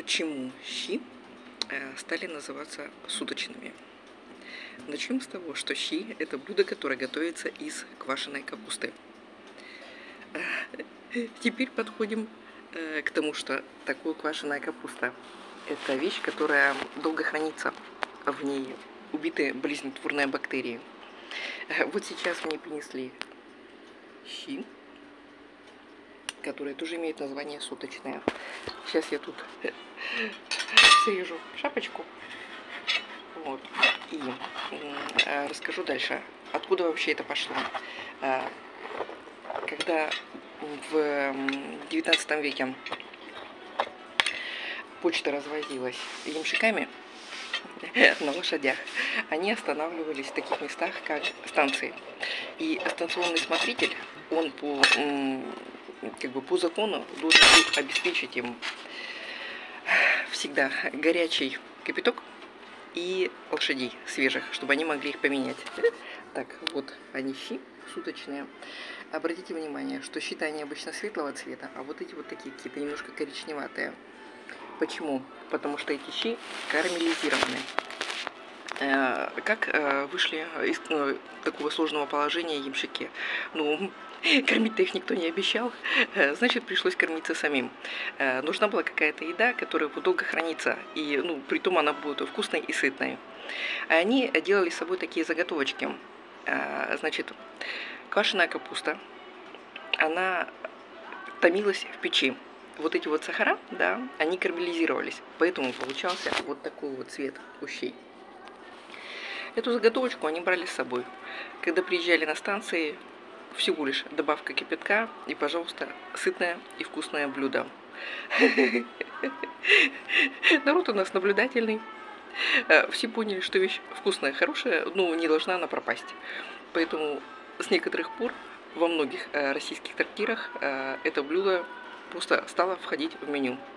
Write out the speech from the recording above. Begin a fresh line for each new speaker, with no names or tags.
Почему щи стали называться суточными? Начнем с того, что щи – это блюдо, которое готовится из квашеной капусты. Теперь подходим к тому, что такое квашеная капуста. Это вещь, которая долго хранится. В ней убиты болезнетворные бактерии. Вот сейчас мне принесли щи, которые тоже имеют название суточные. Сейчас я тут срежу шапочку. Вот. И расскажу дальше, откуда вообще это пошло. Когда в 19 веке почта развозилась ямщиками на лошадях, они останавливались в таких местах, как станции. И станционный смотритель, он по закону должен обеспечить им всегда горячий кипяток и лошадей свежих, чтобы они могли их поменять. Так, вот они щи суточные. Обратите внимание, что щи-то они обычно светлого цвета, а вот эти вот такие какие-то немножко коричневатые. Почему? Потому что эти щи карамелизированы. Как вышли из такого сложного положения ямщики? Ну, кормить-то их никто не обещал, значит, пришлось кормиться самим. Нужна была какая-то еда, которая будет долго храниться, и, притом она будет вкусной и сытной. Они делали с собой такие заготовочки. Значит, квашеная капуста, она томилась в печи. Вот эти вот сахара, да, они карамелизировались, поэтому получался вот такой вот цвет у щей. Эту заготовочку они брали с собой. Когда приезжали на станции, всего лишь добавка кипятка и, пожалуйста, сытное и вкусное блюдо. Народ у нас наблюдательный. Все поняли, что вещь вкусная, хорошая, но не должна она пропасть. Поэтому с некоторых пор во многих российских трактирах это блюдо просто стало входить в меню.